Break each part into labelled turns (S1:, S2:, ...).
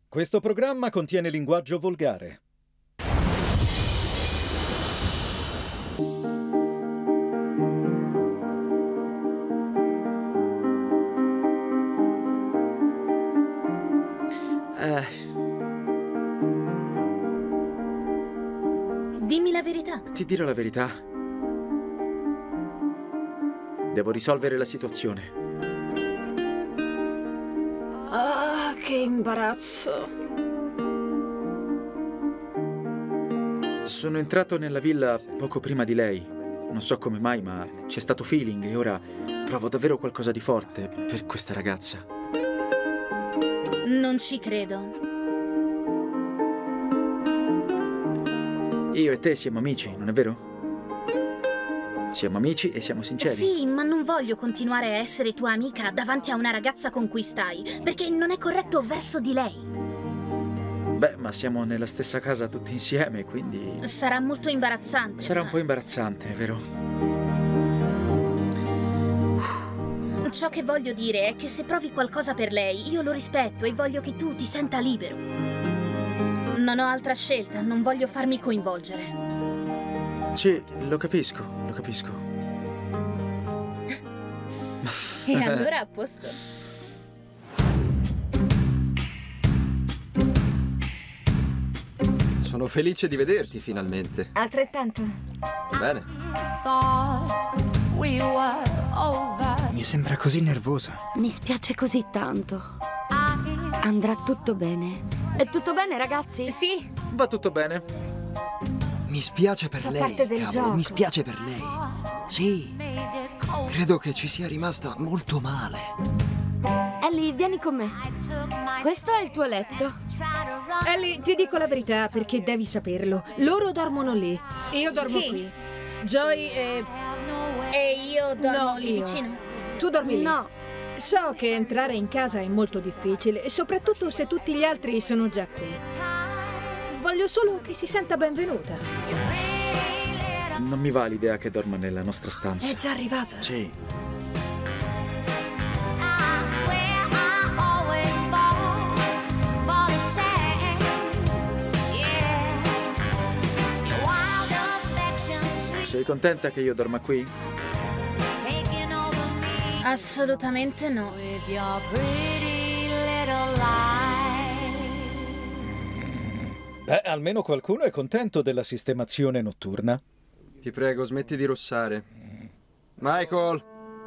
S1: Questo programma contiene linguaggio volgare.
S2: Dimmi la verità.
S3: Ti dirò la verità. Devo risolvere la situazione.
S4: Ah, che imbarazzo.
S3: Sono entrato nella villa poco prima di lei. Non so come mai, ma c'è stato feeling e ora provo davvero qualcosa di forte per questa ragazza.
S2: Non ci credo.
S3: Io e te siamo amici, non è vero? Siamo amici e siamo sinceri.
S2: Sì, ma non voglio continuare a essere tua amica davanti a una ragazza con cui stai, perché non è corretto verso di lei.
S3: Beh, ma siamo nella stessa casa tutti insieme, quindi...
S2: Sarà molto imbarazzante.
S3: Sarà un po' imbarazzante, vero?
S2: Ciò che voglio dire è che se provi qualcosa per lei, io lo rispetto e voglio che tu ti senta libero. Non ho altra scelta, non voglio farmi coinvolgere.
S3: Sì, lo capisco, lo capisco.
S2: E allora a posto.
S5: Sono felice di vederti finalmente.
S4: Altrettanto.
S5: Bene.
S6: Mi sembra così nervosa.
S4: Mi spiace così tanto. Andrà tutto bene. È tutto bene, ragazzi?
S2: Sì,
S3: Va tutto bene.
S6: Mi spiace per
S4: Fa
S6: lei,
S4: parte del
S6: cavolo,
S4: gioco.
S6: mi spiace per lei. Sì, credo che ci sia rimasta molto male.
S4: Ellie, vieni con me. Questo è il tuo letto.
S7: Ellie, ti dico la verità perché devi saperlo. Loro dormono lì. Io dormo
S2: Chi?
S7: qui. Joy e...
S2: e io dormo
S7: No,
S2: lì
S7: io.
S2: vicino.
S7: Tu dormi lì.
S4: No.
S7: So che entrare in casa è molto difficile, e soprattutto se tutti gli altri sono già qui. Voglio solo che si senta benvenuta.
S3: Non mi va l'idea che dorma nella nostra stanza.
S7: È già arrivata.
S3: Sì. Sei contenta che io dorma qui?
S2: Assolutamente no.
S1: Beh, almeno qualcuno è contento della sistemazione notturna.
S5: Ti prego, smetti di russare. Michael!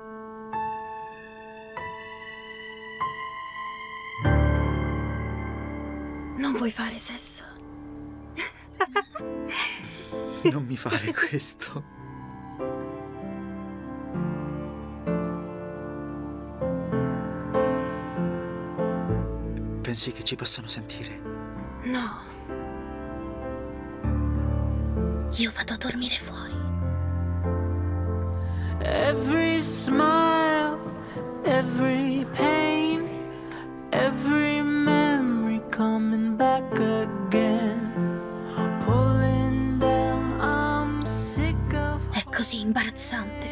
S4: Non vuoi fare sesso?
S3: Non mi fare questo. Pensi che ci possano sentire?
S4: No.
S2: Io vado a dormire fuori.
S8: Every smile, every pain, every memory coming back again. Pulling down, I'm sick of...
S2: È così imbarazzante.